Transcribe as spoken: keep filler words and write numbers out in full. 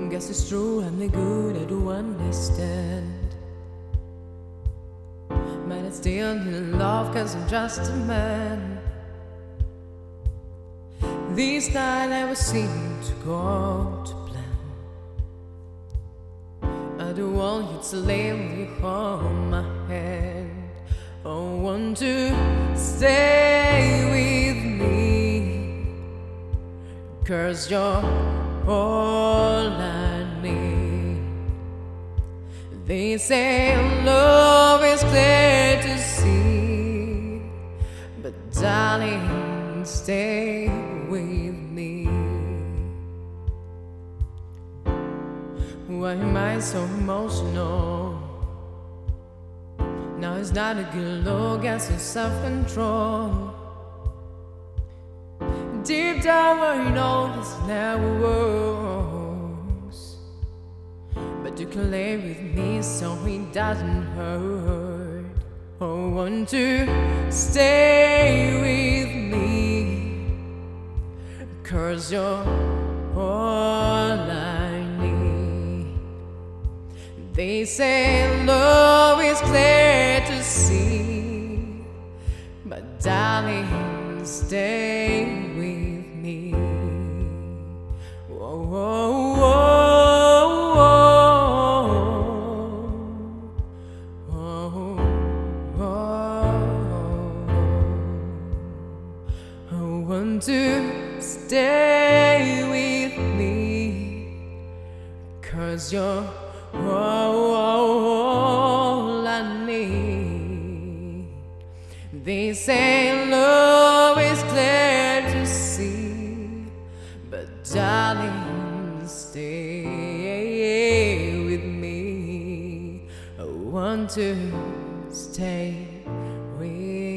Guess it's true, I'm the good, I do understand. But I still need love, cause I'm just a man. This night never seemed to go to plan. I do want you to lay with you hold my hand. I want to stay with me, cause you're all I need. They say love is clear to see, but darling, stay with me. Why am I so emotional? Now it's not a good look, I see self-control. Deep down I know this never works, but you can lay with me so it doesn't hurt. I want to stay with me, cause you're all I need. They say love is clear to see, but darling, stay with me. Whoa, whoa, whoa, whoa, whoa. I want to stay with me, cause you're all I need. They say love is clear to see, but darling, stay with me. I want to stay with